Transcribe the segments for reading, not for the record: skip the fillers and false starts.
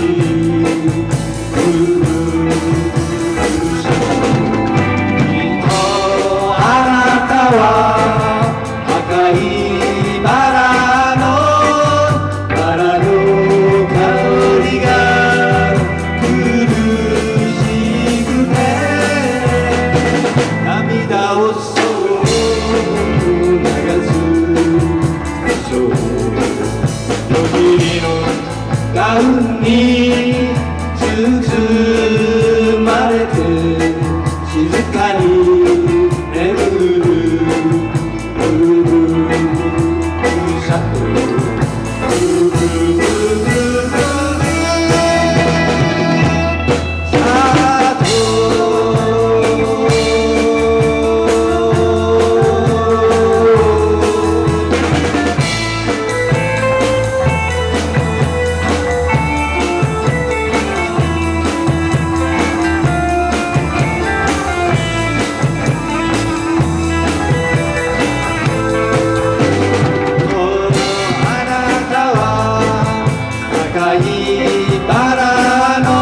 ガウンに包まれて静かに眠るブルブルシャトルブルブルブルブルスタート赤いバラの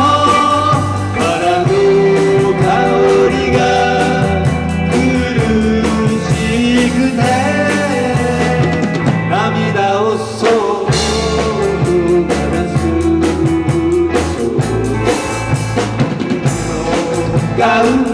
香りが苦しくて涙をそう流すガウン